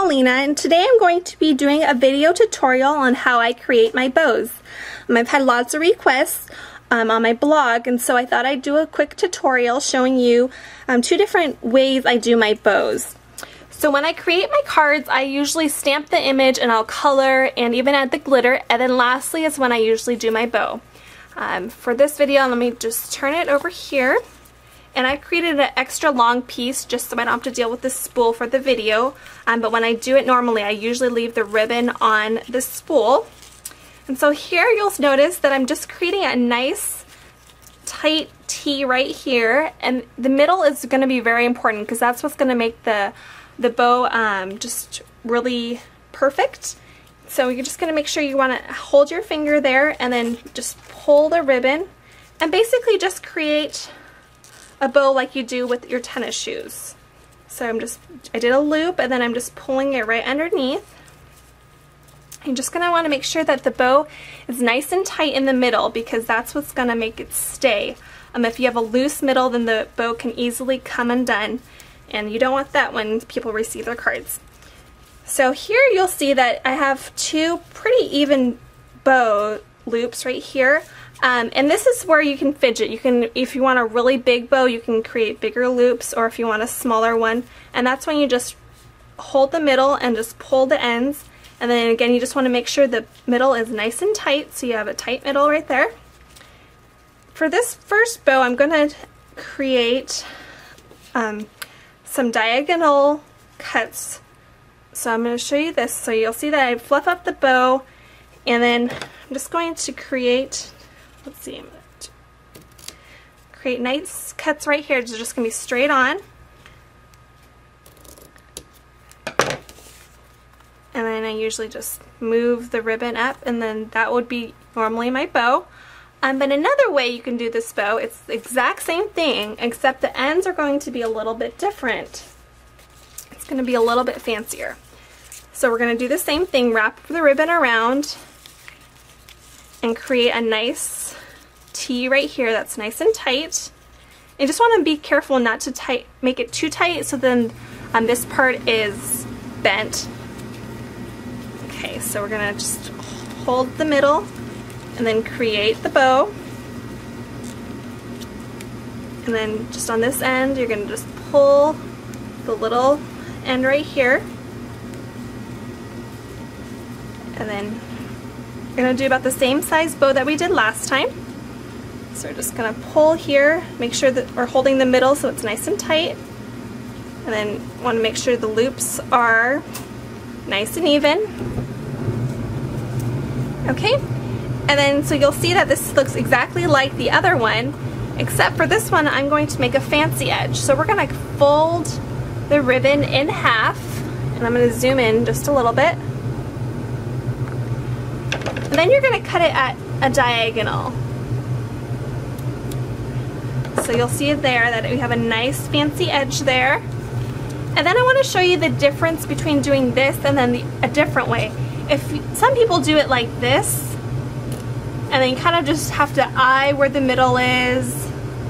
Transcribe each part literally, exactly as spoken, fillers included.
Alina, and today I'm going to be doing a video tutorial on how I create my bows. Um, I've had lots of requests um, on my blog, and so I thought I'd do a quick tutorial showing you um, two different ways I do my bows. So when I create my cards, I usually stamp the image and I'll color and even add the glitter, and then lastly is when I usually do my bow. Um, for this video, let me just turn it over here. And I created an extra long piece just so I don't have to deal with the spool for the video. Um, but when I do it normally, I usually leave the ribbon on the spool. And so here you'll notice that I'm just creating a nice tight T right here. And the middle is going to be very important because that's what's going to make the, the bow um, just really perfect. So you're just going to make sure you want to hold your finger there and then just pull the ribbon and basically just create a bow like you do with your tennis shoes. So I'm just, I did a loop and then I'm just pulling it right underneath. I'm just going to want to make sure that the bow is nice and tight in the middle because that's what's going to make it stay. Um, if you have a loose middle, then the bow can easily come undone, and you don't want that when people receive their cards. So here you'll see that I have two pretty even bow loops right here. Um, and this is where you can fidget. You can, if you want a really big bow, you can create bigger loops, or if you want a smaller one. And that's when you just hold the middle and just pull the ends. And then again, you just want to make sure the middle is nice and tight, so you have a tight middle right there. For this first bow, I'm going to create um, some diagonal cuts. So I'm going to show you this. So you'll see that I fluff up the bow, and then I'm just going to create, let's see, I'm going to create nice cuts right here. They're just going to be straight on. And then I usually just move the ribbon up, and then that would be normally my bow. Um, but another way you can do this bow, it's the exact same thing, except the ends are going to be a little bit different. It's going to be a little bit fancier. So we're going to do the same thing, wrap the ribbon around and create a nice T right here that's nice and tight. You just want to be careful not to tight, make it too tight, so then um, this part is bent. Okay, so we're going to just hold the middle and then create the bow. And then just on this end, you're going to just pull the little end right here. And then we're going to do about the same size bow that we did last time. So we're just going to pull here, make sure that we're holding the middle so it's nice and tight. And then want to make sure the loops are nice and even. Okay, and then so you'll see that this looks exactly like the other one, except for this one I'm going to make a fancy edge. So we're going to fold the ribbon in half, and I'm going to zoom in just a little bit. And then you're going to cut it at a diagonal. So you'll see it there that we have a nice fancy edge there. And then I want to show you the difference between doing this and then the, a different way. If some people do it like this, and then you kind of just have to eye where the middle is.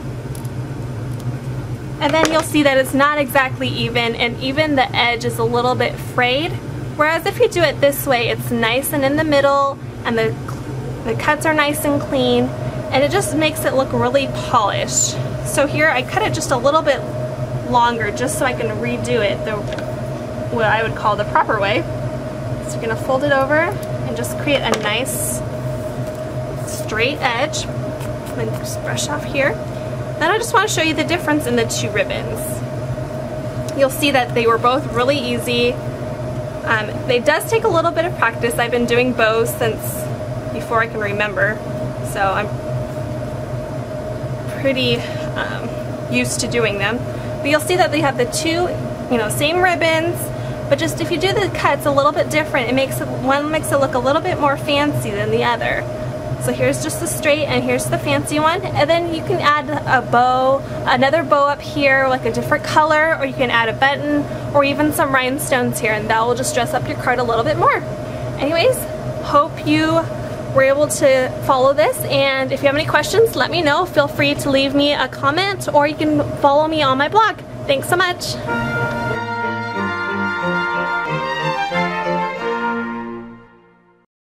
And then you'll see that it's not exactly even, and even the edge is a little bit frayed. Whereas if you do it this way, it's nice and in the middle, and the, the cuts are nice and clean, and it just makes it look really polished. So here I cut it just a little bit longer just so I can redo it the what I would call the proper way. So you're going to fold it over and just create a nice straight edge. And then just brush off here. Then I just want to show you the difference in the two ribbons. You'll see that they were both really easy. Um, it does take a little bit of practice. I've been doing bows since before I can remember, so I'm pretty um, used to doing them. But you'll see that they have the two, you know, same ribbons, but just if you do the cuts a little bit different, it makes it, one makes it look a little bit more fancy than the other. So here's just the straight and here's the fancy one, and then you can add a bow, another bow up here, like a different color, or you can add a button, or even some rhinestones here, and that will just dress up your card a little bit more. Anyways, hope you were able to follow this, and if you have any questions, let me know. Feel free to leave me a comment, or you can follow me on my blog. Thanks so much.